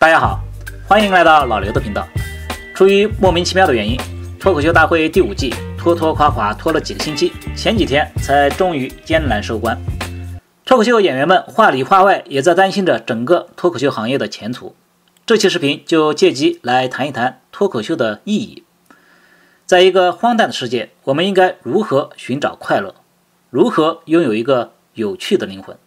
大家好，欢迎来到老刘的频道。出于莫名其妙的原因，脱口秀大会第5季拖了几个星期，前几天才终于艰难收官。脱口秀演员们话里话外也在担心着整个脱口秀行业的前途。这期视频就借机来谈一谈脱口秀的意义。在一个荒诞的世界，我们应该如何寻找快乐？如何拥有一个有趣的灵魂？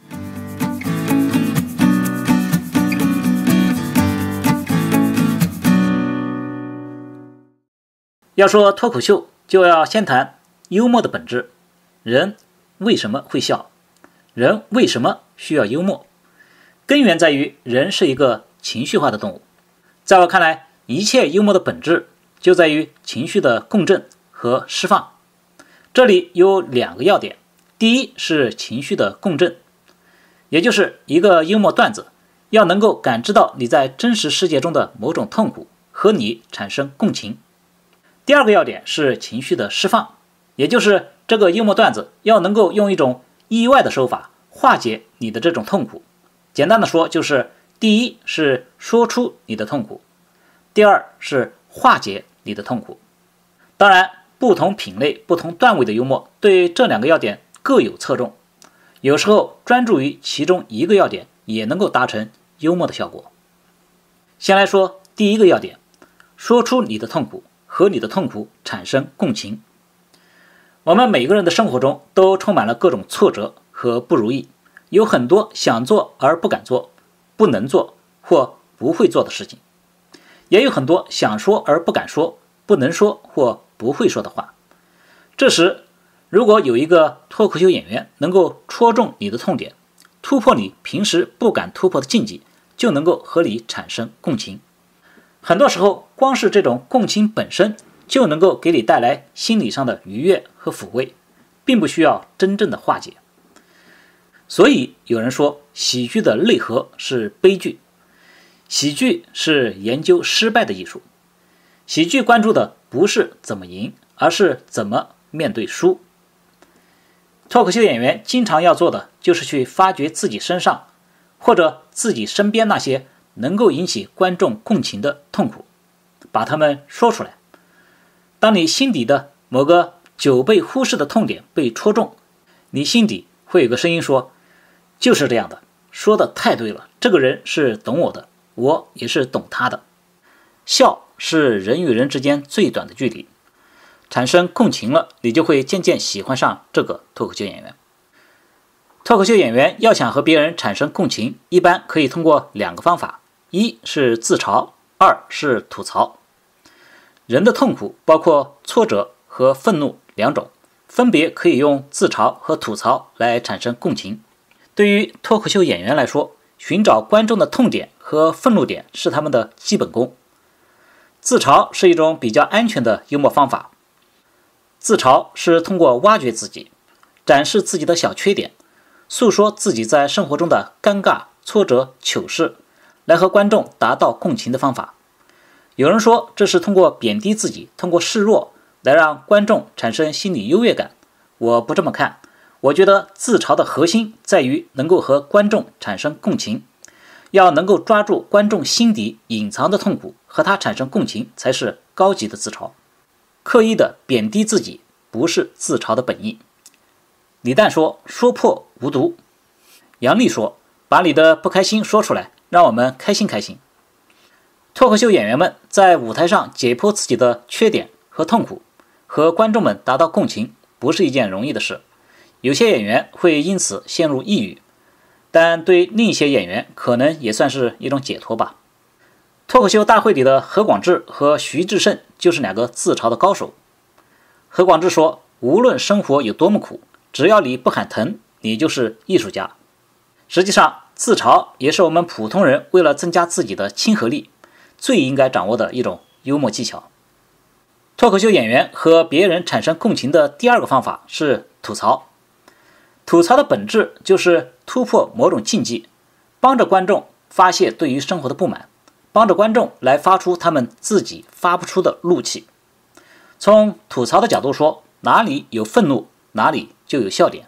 要说脱口秀，就要先谈幽默的本质。人为什么会笑？人为什么需要幽默？根源在于人是一个情绪化的动物。在我看来，一切幽默的本质就在于情绪的共振和释放。这里有2个要点。第一是情绪的共振，也就是一个幽默段子要能够感知到你在真实世界中的某种痛苦，和你产生共情。第2个要点是情绪的释放，也就是这个幽默段子要能够用一种意外的手法化解你的这种痛苦。简单的说，就是第一是说出你的痛苦，第2是化解你的痛苦。当然，不同品类、不同段位的幽默对这2个要点各有侧重，有时候专注于其中一个要点也能够达成幽默的效果。先来说第1个要点，说出你的痛苦，和你的痛苦产生共情。我们每个人的生活中都充满了各种挫折和不如意，有很多想做而不敢做、不能做或不会做的事情，也有很多想说而不敢说、不能说或不会说的话。这时，如果有一个脱口秀演员能够戳中你的痛点，突破你平时不敢突破的禁忌，就能够和你产生共情。很多时候，光是这种共情本身就能够给你带来心理上的愉悦和抚慰，并不需要真正的化解。所以有人说，喜剧的内核是悲剧。喜剧是研究失败的艺术。喜剧关注的不是怎么赢，而是怎么面对输。脱口秀演员经常要做的就是去发掘自己身上或者自己身边那些能够引起观众共情的痛苦，把它们说出来。当你心底的某个久被忽视的痛点被戳中，你心底会有个声音说，就是这样的，说的太对了，这个人是懂我的，我也是懂他的。笑是人与人之间最短的距离，产生共情了，你就会渐渐喜欢上这个脱口秀演员。脱口秀演员要想和别人产生共情，一般可以通过2个方法，一是自嘲，2是吐槽。人的痛苦包括挫折和愤怒2种，分别可以用自嘲和吐槽来产生共情。对于脱口秀演员来说，寻找观众的痛点和愤怒点是他们的基本功。自嘲是一种比较安全的幽默方法。自嘲是通过挖掘自己，展示自己的小缺点，诉说自己在生活中的尴尬、挫折、糗事，来和观众达到共情的方法。有人说这是通过贬低自己，通过示弱来让观众产生心理优越感。我不这么看，我觉得自嘲的核心在于能够和观众产生共情，要能够抓住观众心底隐藏的痛苦，和他产生共情，才是高级的自嘲。刻意的贬低自己不是自嘲的本意。李诞说，说破无毒。杨笠说，把你的不开心说出来，让我们开心开心。脱口秀演员们在舞台上解剖自己的缺点和痛苦，和观众们达到共情，不是一件容易的事。有些演员会因此陷入抑郁，但对另一些演员可能也算是一种解脱吧。脱口秀大会里的何广智和徐志胜就是2个自嘲的高手。何广智说，无论生活有多么苦，只要你不喊疼，你就是艺术家。实际上，自嘲也是我们普通人为了增加自己的亲和力，最应该掌握的一种幽默技巧。脱口秀演员和别人产生共情的第2个方法是吐槽。吐槽的本质就是突破某种禁忌，帮着观众发泄对于生活的不满，帮着观众来发出他们自己发不出的怒气。从吐槽的角度说，哪里有愤怒，哪里就有笑点。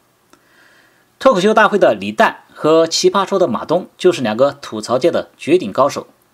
脱口秀大会的李诞和奇葩说的马东就是2个吐槽界的绝顶高手，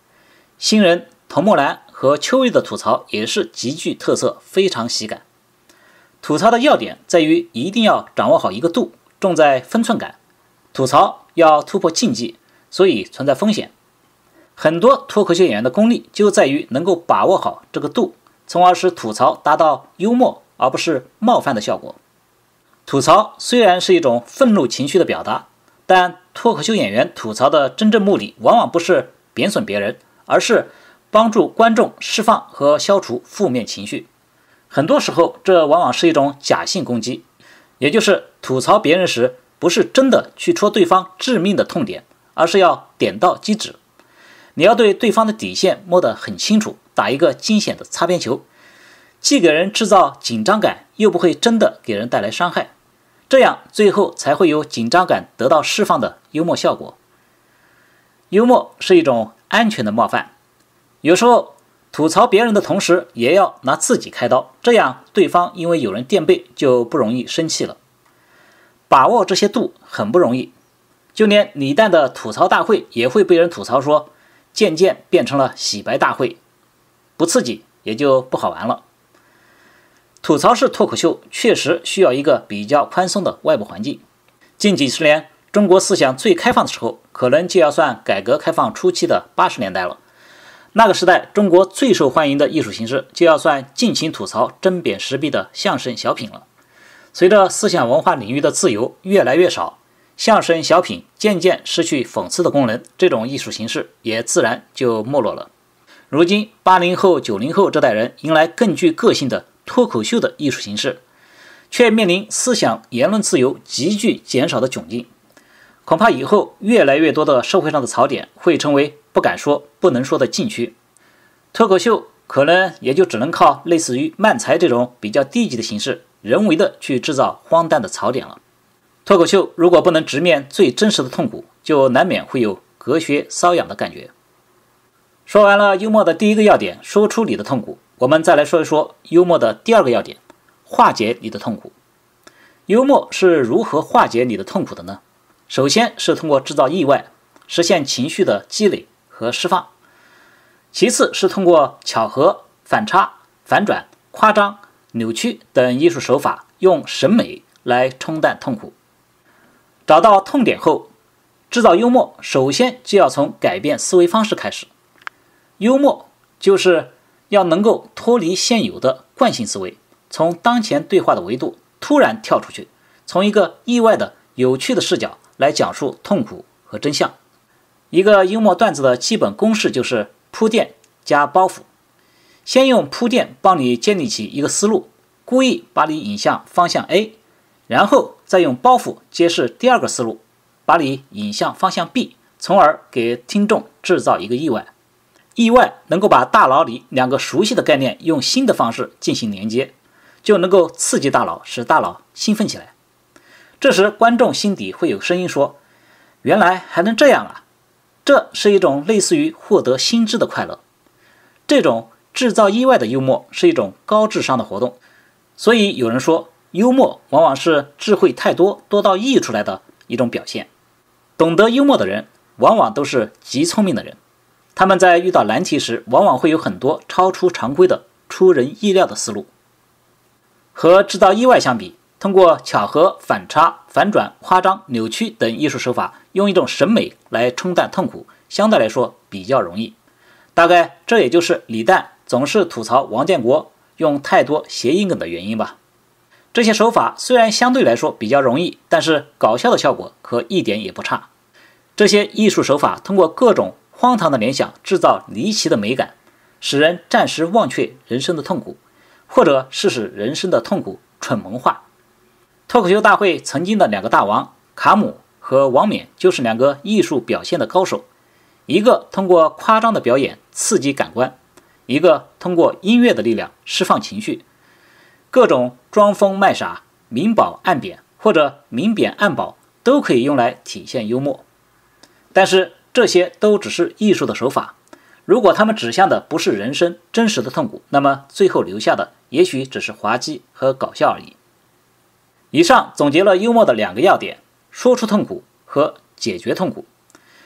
新人童墨兰和秋日的吐槽也是极具特色，非常喜感。吐槽的要点在于一定要掌握好一个度，重在分寸感。吐槽要突破禁忌，所以存在风险。很多脱口秀演员的功力就在于能够把握好这个度，从而使吐槽达到幽默而不是冒犯的效果。吐槽虽然是一种愤怒情绪的表达，但脱口秀演员吐槽的真正目的往往不是贬损别人，而是帮助观众释放和消除负面情绪。很多时候，这往往是一种假性攻击，也就是吐槽别人时，不是真的去戳对方致命的痛点，而是要点到即止。你要对对方的底线摸得很清楚，打一个惊险的擦边球，既给人制造紧张感，又不会真的给人带来伤害，这样最后才会有紧张感得到释放的幽默效果。幽默是一种安全的冒犯，有时候吐槽别人的同时也要拿自己开刀，这样对方因为有人垫背就不容易生气了。把握这些度很不容易，就连李诞的吐槽大会也会被人吐槽说渐渐变成了洗白大会，不刺激也就不好玩了。吐槽式脱口秀确实需要一个比较宽松的外部环境。近几十年中国思想最开放的时候，可能就要算改革开放初期的80年代了。那个时代中国最受欢迎的艺术形式就要算尽情吐槽针砭时弊的相声小品了。随着思想文化领域的自由越来越少，相声小品渐渐失去讽刺的功能，这种艺术形式也自然就没落了。如今80后90后这代人迎来更具个性的脱口秀的艺术形式，却面临思想言论自由急剧减少的窘境。恐怕以后越来越多的社会上的槽点会成为不敢说不能说的禁区，脱口秀可能也就只能靠类似于漫才这种比较低级的形式，人为的去制造荒诞的槽点了。脱口秀如果不能直面最真实的痛苦，就难免会有隔靴搔痒的感觉。说完了幽默的第一个要点，说出你的痛苦，我们再来说一说幽默的第二个要点，化解你的痛苦。幽默是如何化解你的痛苦的呢？首先是通过制造意外，实现情绪的积累和释放。其次是通过巧合、反差、反转、夸张、扭曲等艺术手法，用审美来冲淡痛苦。找到痛点后，制造幽默首先就要从改变思维方式开始。幽默就是要能够脱离现有的惯性思维，从当前对话的维度突然跳出去，从一个意外的有趣的视角来讲述痛苦和真相。一个幽默段子的基本公式就是铺垫加包袱，先用铺垫帮你建立起一个思路，故意把你引向方向 A， 然后再用包袱揭示第二个思路，把你引向方向 B， 从而给听众制造一个意外。意外能够把大脑里两个熟悉的概念用新的方式进行连接，就能够刺激大脑，使大脑兴奋起来。这时观众心底会有声音说，原来还能这样啊，这是一种类似于获得新知的快乐。这种制造意外的幽默是一种高智商的活动，所以有人说幽默往往是智慧太多多到溢出来的一种表现。懂得幽默的人往往都是极聪明的人，他们在遇到难题时往往会有很多超出常规的出人意料的思路。和制造意外相比，通过巧合、反差、反转、夸张、扭曲等艺术手法，用一种审美来冲淡痛苦，相对来说比较容易。大概这也就是李诞总是吐槽王建国用太多谐音梗的原因吧。这些手法虽然相对来说比较容易，但是搞笑的效果可一点也不差。这些艺术手法通过各种荒唐的联想制造离奇的美感，使人暂时忘却人生的痛苦，或者是使人生的痛苦蠢萌化。脱口秀大会曾经的两个大王卡姆和王冕就是两个艺术表现的高手，一个通过夸张的表演刺激感官，一个通过音乐的力量释放情绪。各种装疯卖傻、明褒暗贬或者明贬暗褒都可以用来体现幽默，但是这些都只是艺术的手法，如果他们指向的不是人生真实的痛苦，那么最后留下的也许只是滑稽和搞笑而已。以上总结了幽默的两个要点，说出痛苦和解决痛苦。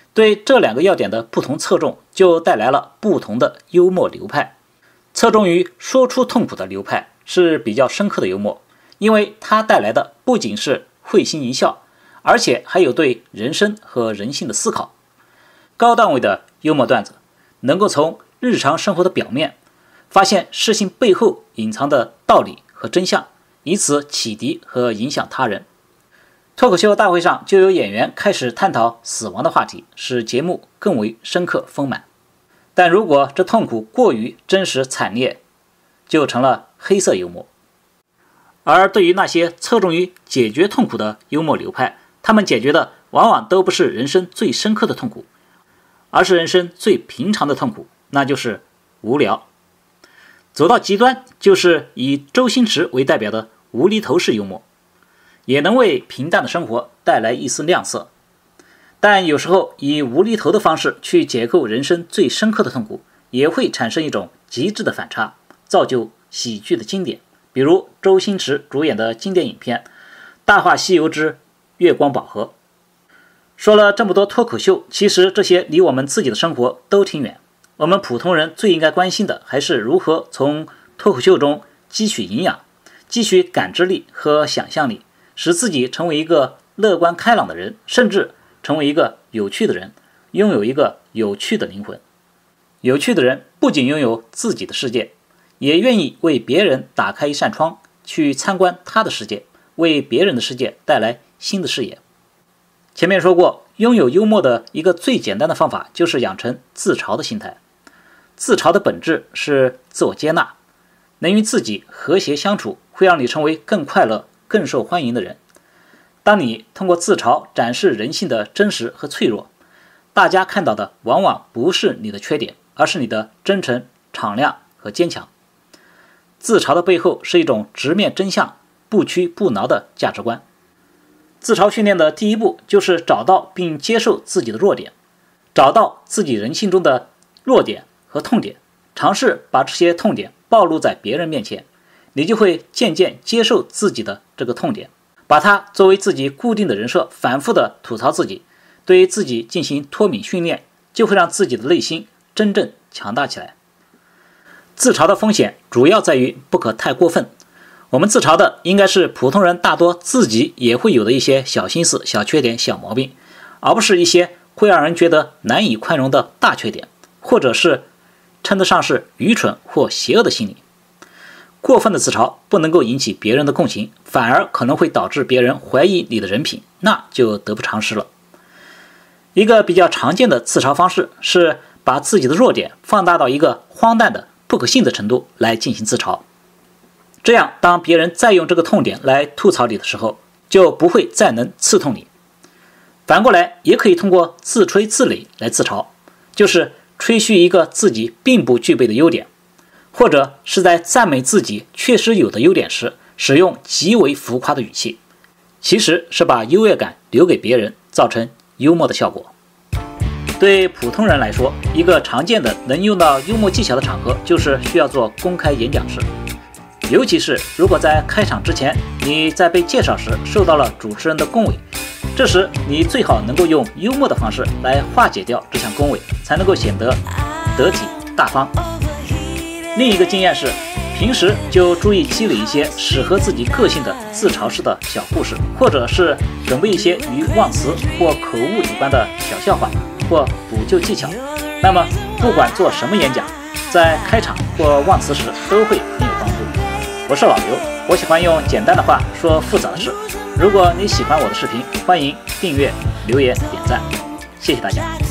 对这两个要点的不同侧重，就带来了不同的幽默流派。侧重于说出痛苦的流派是比较深刻的幽默，因为它带来的不仅是会心一笑，而且还有对人生和人性的思考。高段位的幽默段子能够从日常生活的表面发现事情背后隐藏的道理和真相，以此启迪和影响他人。脱口秀大会上就有演员开始探讨死亡的话题，使节目更为深刻丰满。但如果这痛苦过于真实惨烈，就成了黑色幽默。而对于那些侧重于解决痛苦的幽默流派，他们解决的往往都不是人生最深刻的痛苦，而是人生最平常的痛苦，那就是无聊。走到极端，就是以周星驰为代表的无厘头式幽默，也能为平淡的生活带来一丝亮色。但有时候以无厘头的方式去解构人生最深刻的痛苦，也会产生一种极致的反差，造就喜剧的经典。比如周星驰主演的经典影片《大话西游之月光宝盒》。说了这么多脱口秀，其实这些离我们自己的生活都挺远。我们普通人最应该关心的，还是如何从脱口秀中汲取营养，汲取感知力和想象力，使自己成为一个乐观开朗的人，甚至成为一个有趣的人，拥有一个有趣的灵魂。有趣的人不仅拥有自己的世界，也愿意为别人打开一扇窗，去参观他的世界，为别人的世界带来新的视野。前面说过，拥有幽默的一个最简单的方法，就是养成自嘲的心态。自嘲的本质是自我接纳，能与自己和谐相处，会让你成为更快乐、更受欢迎的人。当你通过自嘲展示人性的真实和脆弱，大家看到的往往不是你的缺点，而是你的真诚、敞亮和坚强。自嘲的背后是一种直面真相、不屈不挠的价值观。自嘲训练的第一步就是找到并接受自己的弱点，找到自己人性中的弱点和痛点，尝试把这些痛点暴露在别人面前，你就会渐渐接受自己的这个痛点，把它作为自己固定的人设，反复的吐槽自己，对于自己进行脱敏训练，就会让自己的内心真正强大起来。自嘲的风险主要在于不可太过分，我们自嘲的应该是普通人大多自己也会有的一些小心思、小缺点、小毛病，而不是一些会让人觉得难以宽容的大缺点，或者是称得上是愚蠢或邪恶的心理。过分的自嘲不能够引起别人的共情，反而可能会导致别人怀疑你的人品，那就得不偿失了。一个比较常见的自嘲方式是把自己的弱点放大到一个荒诞的不可信的程度来进行自嘲，这样当别人再用这个痛点来吐槽你的时候，就不会再能刺痛你。反过来也可以通过自吹自擂来自嘲，就是吹嘘一个自己并不具备的优点，或者是在赞美自己确实有的优点时，使用极为浮夸的语气，其实是把优越感留给别人，造成幽默的效果。对普通人来说，一个常见的能用到幽默技巧的场合，就是需要做公开演讲时。尤其是如果在开场之前，你在被介绍时受到了主持人的恭维，这时你最好能够用幽默的方式来化解掉这项恭维，才能够显得得体大方。另一个经验是，平时就注意积累一些适合自己个性的自嘲式的小故事，或者是准备一些与忘词或口误有关的小笑话或补救技巧。那么不管做什么演讲，在开场或忘词时都会很有帮助。我是老刘，我喜欢用简单的话说复杂的事。如果你喜欢我的视频，欢迎订阅、留言、点赞，谢谢大家。